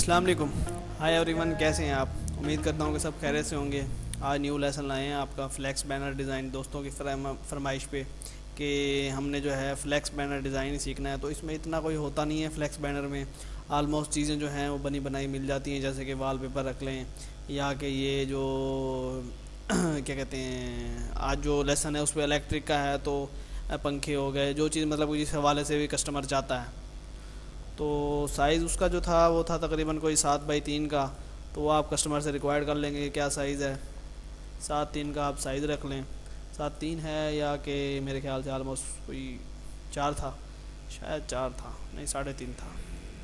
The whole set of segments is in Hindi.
अस्सलाम वालेकुम। हाय एवरीवन, कैसे हैं आप? उम्मीद करता हूँ कि सब खैरियत से होंगे। आज न्यू लेसन लाए हैं आपका फ्लैक्स बैनर डिज़ाइन दोस्तों की फरमाइश पे कि हमने जो है फ्लैक्स बैनर डिज़ाइन सीखना है। तो इसमें इतना कोई होता नहीं है। फ्लैक्स बैनर में आलमोस्ट चीज़ें जो हैं वो बनी बनाई मिल जाती हैं, जैसे कि वॉलपेपर रख लें या कि ये जो क्या कहते हैं, आज जो लेसन है उस पर इलेक्ट्रिक का है तो पंखे हो गए, जो चीज़ मतलब जिस हवाले से भी कस्टमर चाहता है। तो साइज़ उसका जो था वो था तकरीबन कोई 7x3 का। तो वो आप कस्टमर से रिक्वायर्ड कर लेंगे कि क्या साइज़ है। 7:3 का आप साइज़ रख लें। 7:3 है या कि मेरे ख्याल से आलमोस्ट कोई 4 था, शायद 4 था, नहीं 3.5 था।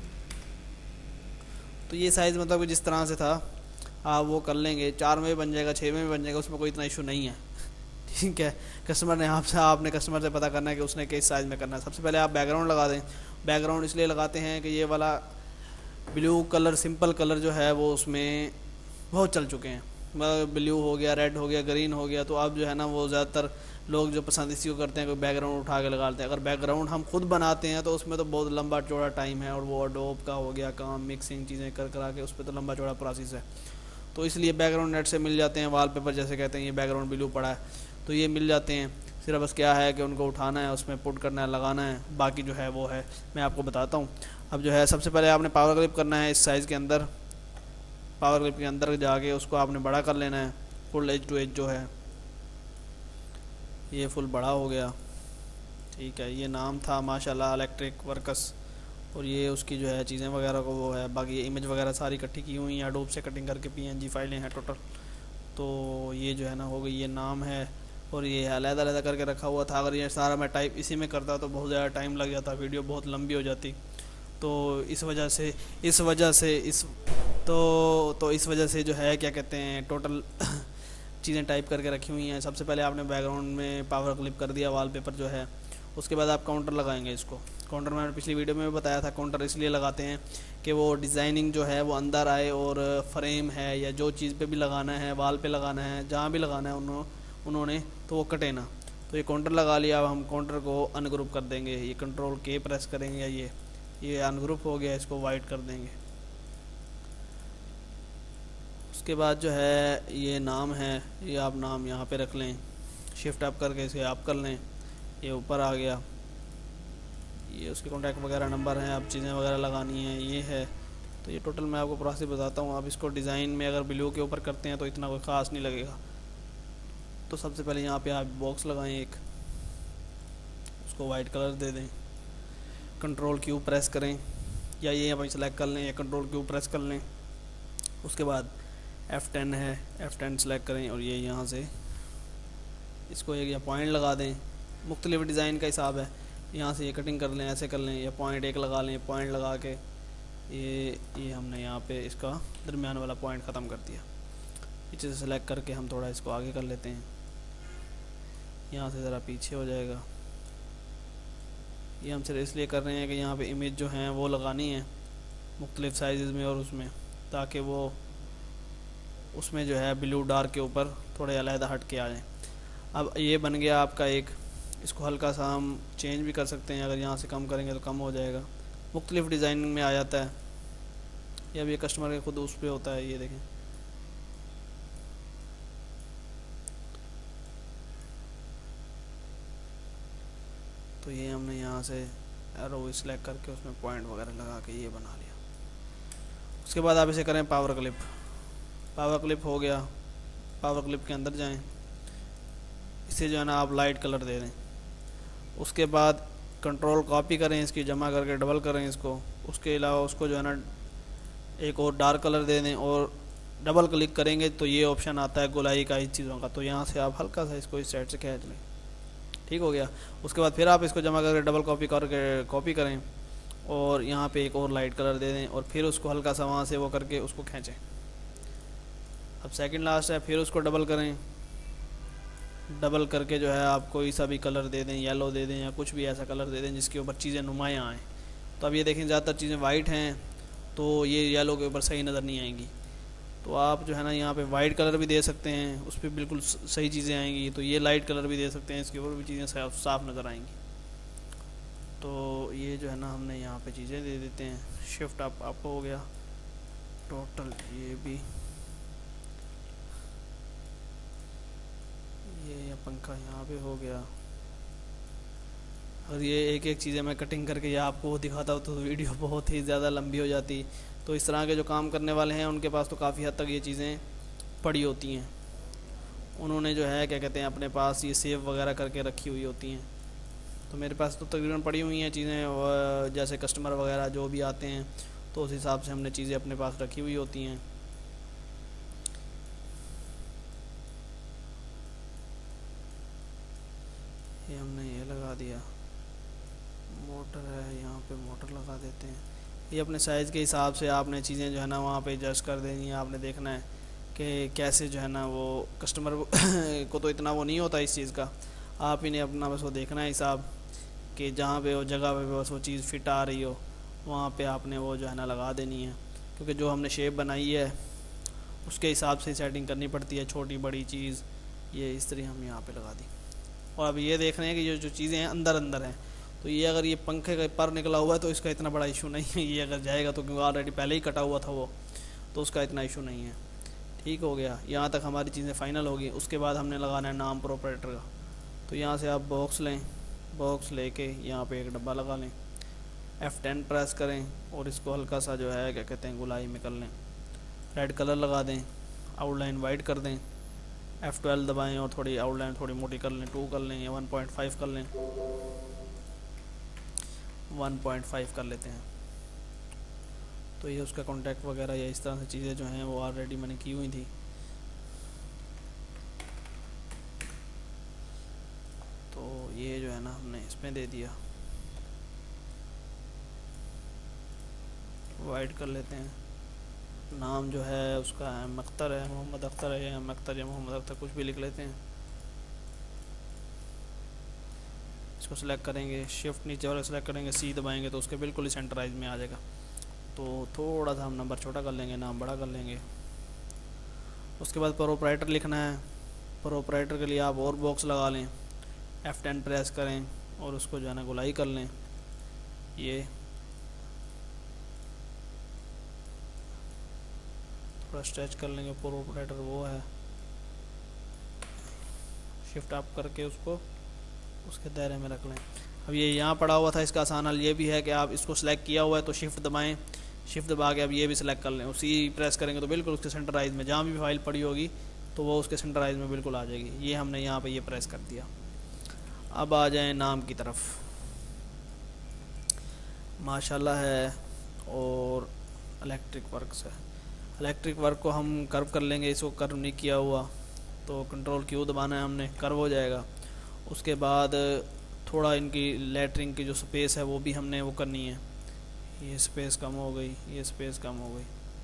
तो ये साइज़ मतलब कि जिस तरह से था आप वो कर लेंगे। 4 में भी बन जाएगा, 6 में भी बन जाएगा, उसमें कोई इतना इशू नहीं है। ठीक है। कस्टमर ने आपने कस्टमर से पता करना है कि उसने किस साइज़ में करना है। सबसे पहले आप बैकग्राउंड लगा दें। बैकग्राउंड इसलिए लगाते हैं कि ये वाला ब्लू कलर, सिंपल कलर जो है वो उसमें बहुत चल चुके हैं। ब्लू हो गया, रेड हो गया, ग्रीन हो गया। तो अब जो है ना वो ज़्यादातर लोग जो पसंद इसी को करते हैं, कोई बैकग्राउंड उठा के लगा लेते हैं। अगर बैकग्राउंड हम खुद बनाते हैं तो उसमें तो बहुत लंबा चौड़ा टाइम है, और वो एडोब का हो गया काम, मिक्सिंग चीज़ें कर करा के उस पर तो लंबा चौड़ा प्रोसेस है। तो इसलिए बैकग्राउंड नेट से मिल जाते हैं। वॉलपेपर जैसे कहते हैं ये बैकग्राउंड ब्लू पड़ा है तो ये मिल जाते हैं। सिर्फ बस क्या है कि उनको उठाना है, उसमें पुट करना है, लगाना है, बाकी जो है वो है मैं आपको बताता हूँ। अब जो है सबसे पहले आपने पावर क्लिप करना है इस साइज़ के अंदर। पावर क्लिप के अंदर जाके उसको आपने बड़ा कर लेना है। फुल एज टू एज जो है ये फुल बड़ा हो गया। ठीक है। ये नाम था माशाल्लाह इलेक्ट्रिक वर्कस, और ये उसकी जो है चीज़ें वगैरह को वो है। बाकी ये इमेज वगैरह सारी इकट्ठी की हुई हैं, एडोब से कटिंग करके PNG फाइलें हैं टोटल। तो ये जो है ना हो गई, ये नाम है, और ये अलग-अलग करके रखा हुआ था। अगर ये सारा मैं टाइप इसी में करता तो बहुत ज़्यादा टाइम लग जाता, वीडियो बहुत लंबी हो जाती। तो इस वजह से इस वजह से जो है क्या कहते हैं टोटल चीज़ें टाइप करके रखी हुई हैं। सबसे पहले आपने बैकग्राउंड में पावर क्लिप कर दिया, वॉलपेपर जो है। उसके बाद आप काउंटर लगाएंगे इसको। काउंटर मैंने पिछली वीडियो में भी बताया था, काउंटर इसलिए लगाते हैं कि वो डिज़ाइनिंग जो है वो अंदर आए, और फ्रेम है या जो चीज़ पे भी लगाना है, वाल पे लगाना है, जहाँ भी लगाना है उन्होंने तो वो कटे ना। तो ये काउंटर लगा लिया। अब हम काउंटर को अनग्रुप कर देंगे। ये Ctrl K प्रेस करेंगे, या ये अनग्रुप हो गया, इसको वाइट कर देंगे। उसके बाद जो है ये नाम है, ये आप नाम यहाँ पे रख लें। शिफ्ट अप करके इसे आप कर लें, ये ऊपर आ गया। ये उसके कॉन्टैक्ट वगैरह नंबर हैं, अब चीज़ें वगैरह लगानी है, ये है। तो ये टोटल मैं आपको प्रोसेस बताता हूँ। आप इसको डिज़ाइन में अगर ब्लू के ऊपर करते हैं तो इतना कोई ख़ास नहीं लगेगा। तो सबसे पहले यहाँ पे आप बॉक्स लगाएं एक, उसको वाइट कलर दे दें। Ctrl Q प्रेस करें, या ये यहाँ पर सेलेक्ट कर लें, या Ctrl Q प्रेस कर लें। उसके बाद F10 है, F10 सेलेक्ट करें, और ये यहाँ से इसको एक या पॉइंट लगा दें। मुख्तलिफ डिज़ाइन का हिसाब है, यहाँ से ये कटिंग कर लें, ऐसे कर लें, या पॉइंट एक लगा लें। पॉइंट लगा के ये हमने यहाँ पे इसका दरमियान वाला पॉइंट ख़त्म कर दिया। पीछे से सेलेक्ट करके हम थोड़ा इसको आगे कर लेते हैं, यहाँ से ज़रा पीछे हो जाएगा। ये हम सिर्फ इसलिए कर रहे हैं कि यहाँ पे इमेज जो हैं वो लगानी है मुख्तलिफ साइज़ में, और उसमें ताकि वो उसमें जो है ब्लू डार्क के ऊपर थोड़े अलग हट के आ जाएँ। अब ये बन गया आपका एक। इसको हल्का सा हम चेंज भी कर सकते हैं, अगर यहाँ से कम करेंगे तो कम हो जाएगा। मुख्तलिफ डिज़ाइनिंग में आ जाता है। ये अब ये कस्टमर के खुद उस पर होता है, ये देखें। तो ये हमने यहाँ से एरो सेलेक्ट करके उसमें पॉइंट वगैरह लगा के ये बना लिया। उसके बाद आप इसे करें पावर क्लिप। पावर क्लिप हो गया। पावर क्लिप के अंदर जाएं, इसे जो है ना आप लाइट कलर दे दें। उसके बाद कंट्रोल कॉपी करें, इसकी जमा करके डबल करें इसको। उसके अलावा उसको जो है ना एक और डार्क कलर दे दें, और डबल क्लिक करेंगे तो ये ऑप्शन आता है गोलाई का इस चीज़ों का। तो यहाँ से आप हल्का सा इसको इस साइड से खींच लें। ठीक हो गया। उसके बाद फिर आप इसको जमा करके डबल कॉपी करें, और यहाँ पे एक और लाइट कलर दे दें, और फिर उसको हल्का सा वहाँ से वो करके उसको खींचें। अब सेकंड लास्ट है, फिर उसको डबल करें। डबल करके जो है आप कोई सा भी कलर दे दें, येलो दे दें, या कुछ भी ऐसा कलर दे दें जिसके ऊपर चीज़ें नुमायाँ आएँ। तो अब ये देखें ज़्यादातर चीज़ें वाइट हैं, तो ये येलो के ऊपर सही नज़र नहीं आएंगी। तो आप जो है ना यहाँ पे वाइट कलर भी दे सकते हैं, उस पर बिल्कुल सही चीज़ें आएंगी। तो ये लाइट कलर भी दे सकते हैं, इसके ऊपर भी चीज़ें साफ नज़र आएंगी। तो ये जो है ना हमने यहाँ पे चीज़ें दे देते हैं। शिफ्ट अप हो गया, टोटल ये भी, ये पंखा यहाँ पे हो गया। और ये एक एक चीज़ें मैं कटिंग करके या आपको दिखाता हूँ तो वीडियो बहुत ही ज़्यादा लंबी हो जाती। तो इस तरह के जो काम करने वाले हैं उनके पास तो काफ़ी हद तक ये चीज़ें पड़ी होती हैं, उन्होंने जो है क्या कहते हैं अपने पास ये सेव वगैरह करके रखी हुई होती हैं। तो मेरे पास तो तकरीबन पड़ी हुई हैं चीज़ें, और जैसे कस्टमर वगैरह जो भी आते हैं तो उस हिसाब से हमने चीज़ें अपने पास रखी हुई होती हैं। ये हमने ये लगा दिया, मोटर है यहाँ पे, मोटर लगा देते हैं। ये अपने साइज़ के हिसाब से आपने चीज़ें जो है ना वहाँ पे एडजस्ट कर देनी है। आपने देखना है कि कैसे जो है ना वो कस्टमर को तो इतना वो नहीं होता इस चीज़ का, आप ही ने अपना बस वो देखना है हिसाब कि जहाँ पे वो जगह पे बस वो चीज़ फिट आ रही हो वहाँ पे आपने वो जो है ना लगा देनी है। क्योंकि जो हमने शेप बनाई है उसके हिसाब से सेटिंग करनी पड़ती है, छोटी बड़ी चीज़। ये इस तरह हम यहाँ पे लगा दी। और अब ये देख रहे हैं कि ये जो चीज़ें हैं अंदर अंदर हैं, तो ये अगर ये पंखे का पर निकला हुआ है तो इसका इतना बड़ा इशू नहीं है। ये अगर जाएगा तो क्योंकि ऑलरेडी पहले ही कटा हुआ था वो, तो उसका इतना इशू नहीं है। ठीक हो गया, यहाँ तक हमारी चीज़ें फ़ाइनल होगी। उसके बाद हमने लगाना है नाम प्रोप्राइटर का। तो यहाँ से आप बॉक्स लें, बॉक्स लेके यहाँ पे एक डब्बा लगा लें, F10 प्रेस करें और इसको हल्का सा जो है क्या कहते हैं गुलाई में कर लें, रेड कलर लगा दें, आउटलाइन वाइट कर दें, F12 दबाएं और थोड़ी आउटलाइन थोड़ी मोटी कर लें, 2 कर लें या 1.5 कर लें, 1.5 कर लेते हैं। तो ये उसका कॉन्टैक्ट वगैरह या इस तरह से चीज़ें जो हैं वो ऑलरेडी मैंने की हुई थी। तो ये जो है ना हमने इसमें दे दिया, वाइट कर लेते हैं। नाम जो है उसका है अख्तर है, मोहम्मद अख्तर है, या अख्तर या मोहम्मद अख्तर कुछ भी लिख लेते हैं। इसको सेलेक्ट करेंगे, शिफ्ट नीचे वाला सेलेक्ट करेंगे, सी दबाएंगे तो उसके बिल्कुल ही सेंटराइज में आ जाएगा। तो थोड़ा सा हम नंबर छोटा कर लेंगे, नाम बड़ा कर लेंगे। उसके बाद प्रोप्राइटर लिखना है। प्रोप्राइटर के लिए आप और बॉक्स लगा लें, F10 प्रेस करें और उसको जो है ना गुलाई कर लें। ये थोड़ा स्ट्रेच कर लेंगे, प्रोप्राइटर वो है, शिफ्ट अप करके उसको उसके दायरे में रख लें। अब ये यहाँ पड़ा हुआ था, इसका आसान हल ये भी है कि आप इसको सेलेक्ट किया हुआ है तो शिफ्ट दबाएं, शिफ्ट दबा के अब ये भी सिलेक्ट कर लें, उसी प्रेस करेंगे तो बिल्कुल उसके सेंटराइज में जहाँ भी फाइल पड़ी होगी तो वो उसके सेंटराइज में बिल्कुल आ जाएगी। ये हमने यहाँ पे ये प्रेस कर दिया। अब आ जाएं नाम की तरफ। माशाल्लाह है और इलेक्ट्रिक वर्क्स है। इलेक्ट्रिक वर्क को हम कर्व कर लेंगे, इसको कर्व नहीं किया हुआ तो कंट्रोल Q दबाना है हमने, कर्व हो जाएगा। उसके बाद थोड़ा इनकी लेटरिंग की जो स्पेस है वो भी हमने वो करनी है, ये स्पेस कम हो गई, ये स्पेस कम हो गई।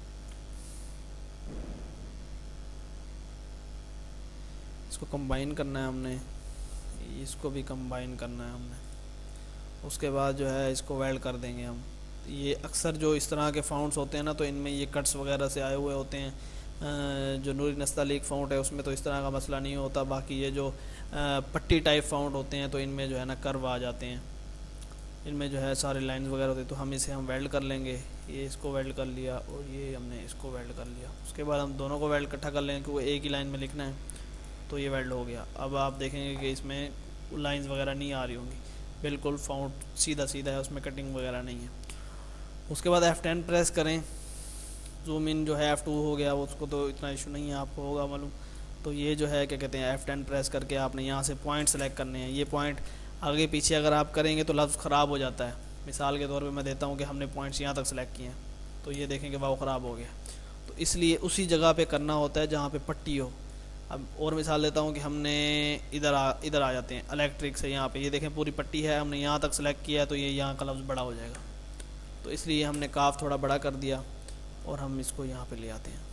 इसको कंबाइन करना है हमने, इसको भी कंबाइन करना है हमने। उसके बाद जो है इसको वेल्ड कर देंगे हम। ये अक्सर जो इस तरह के फ़ॉन्ट्स होते हैं ना तो इनमें ये कट्स वगैरह से आए हुए होते हैं। जो नूरी नस्तालीक फ़ॉन्ट है उसमें तो इस तरह का मसला नहीं होता। बाकी ये जो पट्टी टाइप फ़ॉन्ट होते हैं तो इनमें जो है ना कर्व आ जाते हैं, इनमें जो है सारे लाइंस वगैरह होते हैं। तो हम इसे हम वेल्ड कर लेंगे। ये इसको वेल्ड कर लिया और ये हमने इसको वेल्ड कर लिया। उसके बाद हम दोनों को वेल्ड इकट्ठा कर लेंगे क्योंकि एक ही लाइन में लिखना है। तो ये वेल्ड हो गया। अब आप देखेंगे कि इसमें लाइंस वगैरह नहीं आ रही होंगी, बिल्कुल फ़ॉन्ट सीधा सीधा है, उसमें कटिंग वगैरह नहीं है। उसके बाद F10 प्रेस करें, जूम इन जो है F2 हो गया, उसको तो इतना इशू नहीं है, आपको होगा मालूम। तो ये जो है क्या कहते हैं F10 प्रेस करके आपने यहाँ से पॉइंट सेलेक्ट करने हैं। ये पॉइंट आगे पीछे अगर आप करेंगे तो लफ्ज़ ख़राब हो जाता है। मिसाल के तौर पे मैं देता हूँ कि हमने पॉइंट्स यहाँ तक सेलेक्ट किए हैं तो ये देखेंगे वाव ख़राब हो गया। तो इसलिए उसी जगह पे करना होता है जहाँ पे पट्टी हो। अब और मिसाल देता हूँ कि हमने इधर आ जाते हैं इलेक्ट्रिक से, यहाँ पे ये देखें पूरी पट्टी है, हमने यहाँ तक सेलेक्ट किया है तो ये यहाँ का लफ्ज़ बड़ा हो जाएगा। तो इसलिए हमने काफ थोड़ा बड़ा कर दिया और हम इसको यहाँ पे ले आते हैं।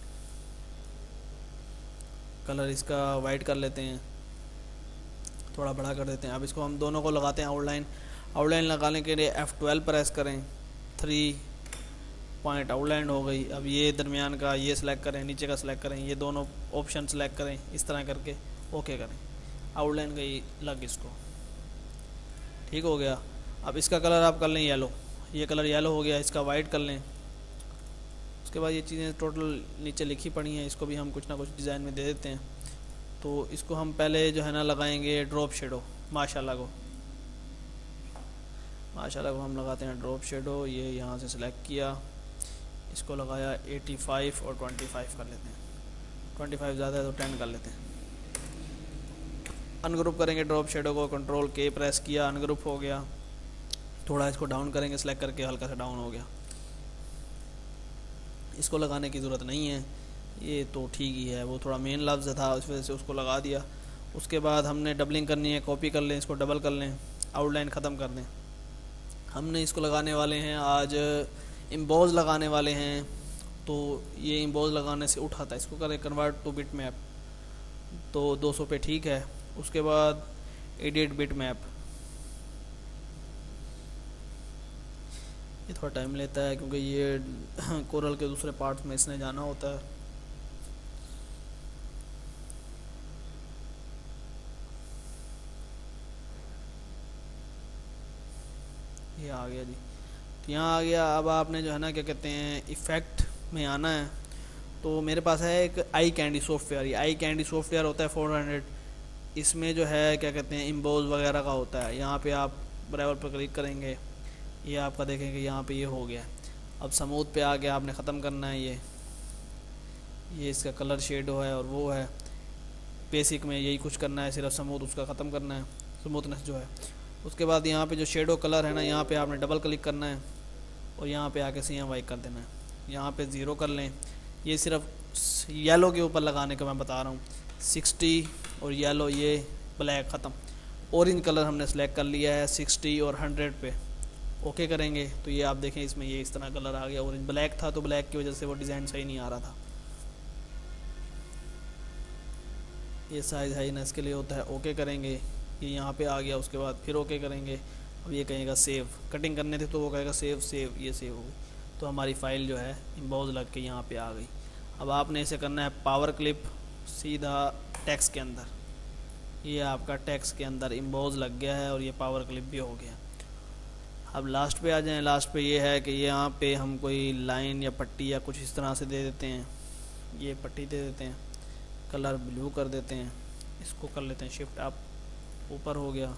कलर इसका वाइट कर लेते हैं, थोड़ा बड़ा कर देते हैं। अब इसको हम दोनों को लगाते हैं आउटलाइन। आउटलाइन लगाने के लिए F12 प्रेस करें, 3 पॉइंट आउटलाइन हो गई। अब ये दरमियान का ये सिलेक्ट करें, नीचे का सिलेक्ट करें, ये दोनों ऑप्शन सिलेक्ट करें, इस तरह करके ओके करें। आउटलाइन गई लग इसको, ठीक हो गया। अब इसका कलर आप कर लें येलो, ये कलर येलो हो गया। इसका वाइट कर लें, उसके बाद ये चीज़ें टोटल नीचे लिखी पड़ी हैं, इसको भी हम कुछ ना कुछ डिज़ाइन में दे देते हैं। तो इसको हम पहले जो है ना लगाएंगे ड्रॉप शेडो, माशाल्लाह को हम लगाते हैं ड्रॉप शेडो। ये यहाँ से सिलेक्ट किया, इसको लगाया 85 और 25 कर लेते हैं, 25 ज़्यादा है तो 10 कर लेते हैं। अनग्रुप करेंगे ड्रॉप शेडो को, कंट्रोल के प्रेस किया, अनग्रुप हो गया। थोड़ा इसको डाउन करेंगे, सेलेक्ट करके हल्का सा डाउन हो गया। इसको लगाने की ज़रूरत नहीं है, ये तो ठीक ही है, वो थोड़ा मेन लफ्ज़ था उस वजह से उसको लगा दिया। उसके बाद हमने डबलिंग करनी है, कॉपी कर लें, इसको डबल कर लें, आउटलाइन ख़त्म कर दें। हमने इसको लगाने वाले हैं आज इम्बोज लगाने वाले हैं, तो ये इम्बोज लगाने से उठाता है, इसको करें कन्वर्ट टू बिट मैप, तो 200 पे ठीक है। उसके बाद एडिट बिट मैप, ये थोड़ा टाइम लेता है क्योंकि ये कोरल के दूसरे पार्ट में इसने जाना होता है। ये आ गया जी, तो यहाँ आ गया। अब आपने जो है ना क्या कहते हैं इफ़ेक्ट में आना है। तो मेरे पास है एक आई कैंडी सॉफ्टवेयर, ये आई कैंडी सॉफ्टवेयर होता है 400, इसमें जो है क्या कहते हैं इम्बोज वगैरह का होता है। यहाँ पे आप बराबर पर क्लिक करेंगे, ये आपका देखेंगे यहाँ पे ये हो गया। अब स्मूथ पे आ गया, आपने ख़त्म करना है ये इसका कलर शेडो है और वो है। बेसिक में यही कुछ करना है, सिर्फ स्मूथ उसका ख़त्म करना है, स्मूथनेस जो है। उसके बाद यहाँ पे जो शेडो कलर है ना, यहाँ पे आपने डबल क्लिक करना है और यहाँ पे आके CMY कर देना है। यहाँ पे 0 कर लें, ये सिर्फ येलो के ऊपर लगाने का मैं बता रहा हूँ। 60 और येलो, ये ब्लैक ख़त्म। ऑरेंज कलर हमने सेलेक्ट कर लिया है 60 और 100 पे, ओके करेंगे तो ये आप देखें इसमें ये इस तरह कलर आ गया। ऑरेंज ब्लैक था तो ब्लैक की वजह से वो डिज़ाइन सही नहीं आ रहा था। ये साइज़ है ना, इसके लिए होता है, ओके करेंगे, ये यहाँ पे आ गया। उसके बाद फिर ओके करेंगे। अब ये कहेगा सेव, कटिंग करने थे तो वो कहेगा सेव, ये सेव हो गई। तो हमारी फ़ाइल जो है इम्बोज लग के यहाँ पे आ गई। अब आपने इसे करना है पावर क्लिप, सीधा टेक्स्ट के अंदर, ये आपका टेक्स्ट के अंदर इम्बोज लग गया है और ये पावर क्लिप भी हो गया। अब लास्ट पे आ जाएं। लास्ट पे ये है कि यहाँ पे हम कोई लाइन या पट्टी या कुछ इस तरह से दे देते हैं। ये पट्टी दे देते हैं, कलर ब्लू कर देते हैं, इसको कर लेते हैं शिफ्ट अप, ऊपर हो गया।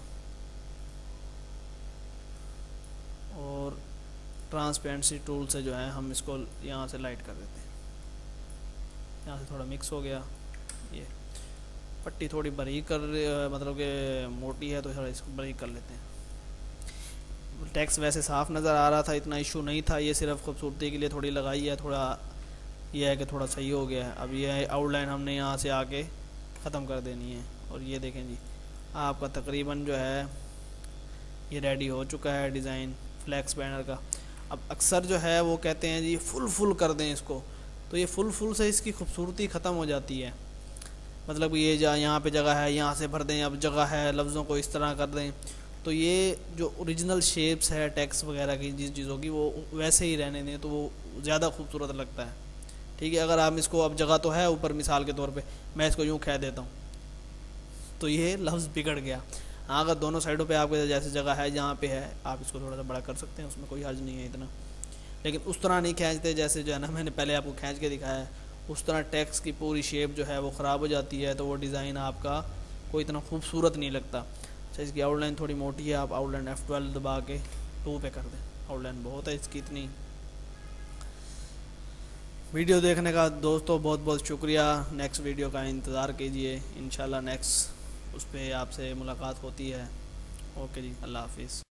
और ट्रांसपेरेंसी टूल से जो है हम इसको यहाँ से लाइट कर देते हैं, यहाँ से थोड़ा मिक्स हो गया। ये पट्टी थोड़ी बारीक कर, मतलब कि मोटी है तो थोड़ा इसको बारीक कर लेते हैं। टेक्स्ट वैसे साफ़ नज़र आ रहा था, इतना इशू नहीं था, ये सिर्फ खूबसूरती के लिए थोड़ी लगाई है, थोड़ा ये है कि थोड़ा सही हो गया है। अब ये आउटलाइन हमने यहाँ से आके ख़त्म कर देनी है। और ये देखें जी, आपका तकरीबन जो है ये रेडी हो चुका है डिज़ाइन फ्लैक्स बैनर का। अब अक्सर जो है वो कहते हैं जी फुल कर दें इसको, तो ये फुल से इसकी खूबसूरती ख़त्म हो जाती है। मतलब ये यहाँ पे जगह है, यहाँ से भर दें, अब जगह है, लफ्ज़ों को इस तरह कर दें, तो ये जो ओरिजिनल शेप्स है टेक्स्ट वगैरह की जिस चीज़ों की, वो वैसे ही रहने दें तो वो ज़्यादा खूबसूरत लगता है। ठीक है, अगर आप इसको, अब जगह तो है ऊपर, मिसाल के तौर पे मैं इसको यूँ कह देता हूँ तो ये लफ्ज़ बिगड़ गया। हाँ, अगर दोनों साइडों पे आपके जैसे जगह है, जहाँ पे है, आप इसको थोड़ा सा बड़ा कर सकते हैं, उसमें कोई हर्ज नहीं है इतना। लेकिन उस तरह नहीं खींचते जैसे जो है ना मैंने पहले आपको खींच के दिखाया है, उस तरह टेक्स्ट की पूरी शेप जो है वो ख़राब हो जाती है, तो वो डिज़ाइन आपका कोई इतना खूबसूरत नहीं लगता। अच्छा, इसकी आउटलाइन थोड़ी मोटी है, आप आउटलाइन F12 दबा के 2 पे कर दें, आउटलाइन बहुत है इसकी इतनी। वीडियो देखने का दोस्तों बहुत बहुत शुक्रिया। नेक्स्ट वीडियो का इंतज़ार कीजिए, इंशाल्लाह नेक्स्ट उस पर आपसे मुलाकात होती है। ओके जी, अल्लाह हाफिज़।